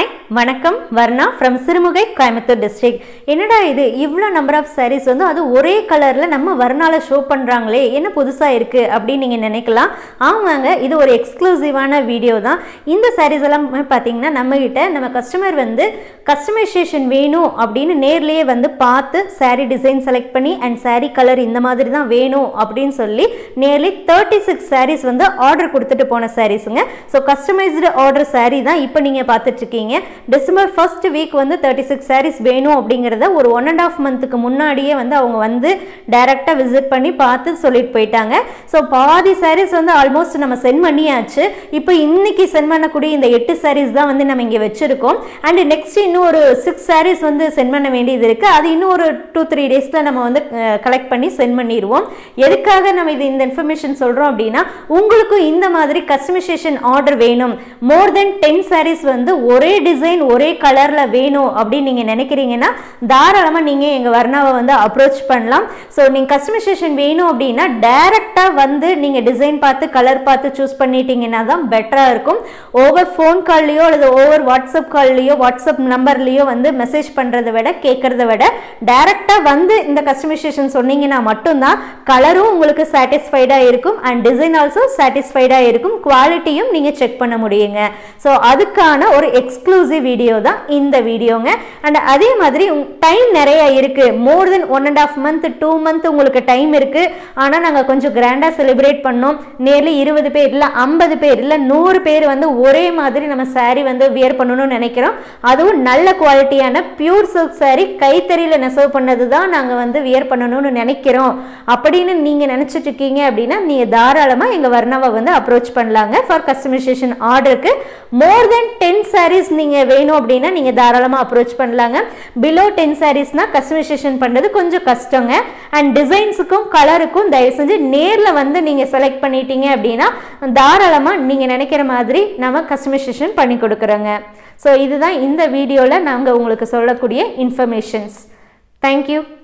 Hi, வணக்கம் Varna from Sirumugai, Coimbatore district. என்னடா இது இவ்ளோ number of sarees வந்து அது ஒரே கலர்ல நம்ம வர்ணால ஷோ பண்றாங்களே என்ன புதுசா இருக்கு அப்படி நீங்க நினைக்கலாம். ஆமாங்க இது ஒரு எக்ஸ்க்ளூசிவான வீடியோ தான். இந்த sarees எல்லாம் பாத்தீங்கன்னா நம்ம கஸ்டமர் வந்து கஸ்டமைசேஷன் வேணும் அப்படினு நேர்லயே வந்து பார்த்து saree டிசைன் செலக்ட் பண்ணி and saree கலர் இந்த மாதிரி தான் வேணும் அப்படினு சொல்லி nearly 36 sarees வந்து ஆர்டர் கொடுத்துட்டு போன sareesங்க. So customized order saree தான் இப்போ நீங்க பார்த்துட்டு இருக்கீங்க. December 1st week வந்து 36 sarees வேணும் அப்படிங்கறத ஒரு 1.5 monthக்கு முன்னாடியே வந்து அவங்க வந்து டைரக்ட்டா விசிட் பண்ணி பார்த்து சொல்லிட்டு போயிட்டாங்க. சோ பாதி sarees வந்து ஆல்மோஸ்ட் நம்ம சென்ட் பண்ணியாச்சு. இப்போ இன்னைக்கு சென்ட் பண்ணக்கூடிய இந்த 8 sarees தான் வந்து நம்ம இங்க வெச்சிருக்கோம். and next இன்னும் ஒரு 6 sarees வந்து சென்ட் பண்ண வேண்டியது இருக்கு. அது இன்னும் ஒரு 2-3 daysல நம்ம வந்து கலெக்ட் பண்ணி சென்ட் பண்ணிடுவோம். எதுக்காக நம்ம இந்த இன்ஃபர்மேஷன் சொல்றோம் அப்படினா உங்களுக்கு இந்த மாதிரி கஸ்டமைசேஷன் ஆர்டர் வேணும். more than 10 sarees வந்து ஒரே டிசைன் ஒரே கலர்ல வேணும் அப்படி நீங்க நினைக்கிறீங்கன்னா தாராளமா நீங்க எங்க வர்ணாவை வந்து அப்ரோச் பண்ணலாம். சோ நீங்க கஸ்டமைசேஷன் வேணும் அப்படினா டைரக்ட்டா வந்து நீங்க டிசைன் பார்த்து கலர் பார்த்து சூஸ் பண்ணிட்டீங்கன்னா தான் பெட்டரா இருக்கும். ஓவர் ஃபோன் கால்லயோ அல்லது ஓவர் வாட்ஸ்அப் கால்லயோ வாட்ஸ்அப் நம்பர்லயோ வந்து மெசேஜ் பண்றதை விட கேட்கறதை விட டைரக்ட்டா வந்து இந்த கஸ்டமைசேஷன் சொன்னீங்கன்னா மட்டும் தான் கலரும் உங்களுக்கு சாட்டிஸ்ஃபைடா இருக்கும் and டிசைன் ஆல்சோ சாட்டிஸ்ஃபைடா இருக்கும். குவாலிட்டியும் நீங்க செக் பண்ண முடியுங்க. சோ அதுக்கான ஒரு எக்ஸ்க்ளூசிவ் வீடியோ தான் இந்த வீடியோங்க. and அதே மாதிரி டைம் நிறைய இருக்கு. more than 1.5 month 2 month உங்களுக்கு டைம் இருக்கு. ஆனா நாங்க கொஞ்சம் கிராண்டா செலிப்ரேட் பண்ணோம். nearly 20 பேர் இல்ல 50 பேர் இல்ல 100 பேர் வந்து ஒரே மாதிரி நம்ம saree வந்து வியர் பண்ணனும்னு நினைக்கிறோம். அதுவும் நல்ல குவாலிட்டியான பியூர் silk saree கைத்தறியில நெசவு பண்ணது தான் நாங்க வந்து வியர் பண்ணனும்னு நினைக்கிறோம். அப்படினு நீங்க நினைச்சிட்டு இருக்கீங்க அப்படினா நீங்க தாராளமா எங்க வர்ணாவை வந்து அப்ரோச் பண்ணலாங்க. for customization ஆர்டருக்கு more than 10 sarees நீங்க வேணும் அப்படினா நீங்க தாராளமா அப்ரோச் பண்ணலாங்க. below 10 sareesனா கஸ்டமைசேஷன் பண்றது கொஞ்சம் கஷ்டங்க. and டிசைன்ஸ்க்கும் கலருக்கும் தயவு செஞ்சு நேர்ல வந்து நீங்க செலக்ட் பண்ணிட்டீங்க அப்படினா தாராளமா நீங்க நினைக்கிற மாதிரி நாம கஸ்டமைசேஷன் பண்ணி கொடுக்கறோங்க. சோ இதுதான் இந்த வீடியோல நாங்க உங்களுக்கு சொல்லக்கூடிய இன்ஃபர்மேஷன்ஸ். Thank you.